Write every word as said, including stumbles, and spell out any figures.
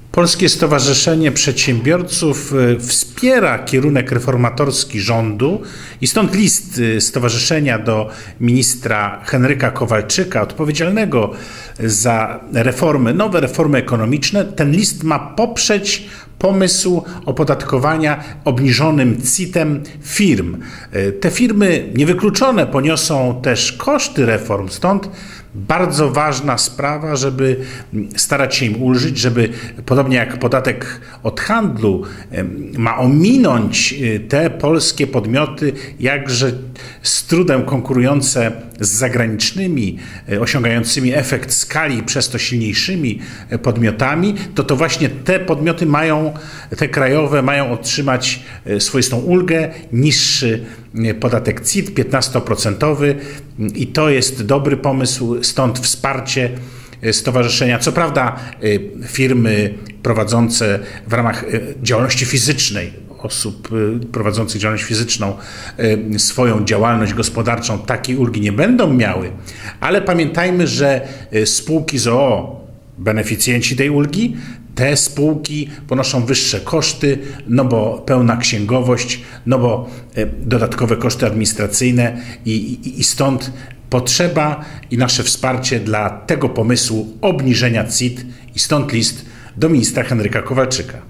Polskie Stowarzyszenie Przedsiębiorców wspiera kierunek reformatorski rządu i stąd list stowarzyszenia do ministra Henryka Kowalczyka, odpowiedzialnego za reformy, nowe reformy ekonomiczne. Ten list ma poprzeć pomysł opodatkowania obniżonym C I T-em firm. Te firmy niewykluczone poniosą też koszty reform, stąd bardzo ważna sprawa, żeby starać się im ulżyć, żeby podobnie jak podatek od handlu ma ominąć te polskie podmioty, jakże z trudem konkurujące z zagranicznymi, osiągającymi efekt skali i przez to silniejszymi podmiotami, to to właśnie te podmioty mają, te krajowe mają otrzymać swoistą ulgę, niższy podatek C I T, piętnastoprocentowy, i to jest dobry pomysł, stąd wsparcie stowarzyszenia. Co prawda firmy prowadzące w ramach działalności fizycznej, osób prowadzących działalność fizyczną swoją działalność gospodarczą takiej ulgi nie będą miały, ale pamiętajmy, że spółki z o o, beneficjenci tej ulgi, te spółki ponoszą wyższe koszty, no bo pełna księgowość, no bo dodatkowe koszty administracyjne i, i, i stąd potrzeba i nasze wsparcie dla tego pomysłu obniżenia C I T i stąd list do ministra Henryka Kowalczyka.